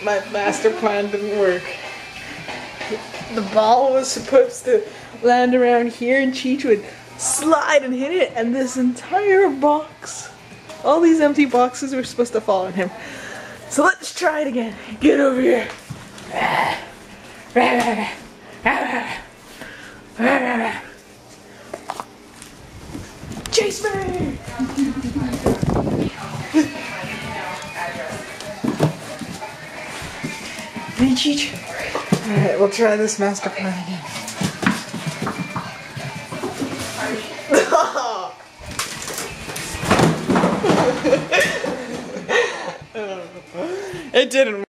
My master plan didn't work. The ball was supposed to land around here and Cheech would slide and hit it, and this entire box, all these empty boxes were supposed to fall on him. So let's try it again. Get over here. Chase me! Hey, Cheech. Alright, we'll try this master plan again. It didn't work.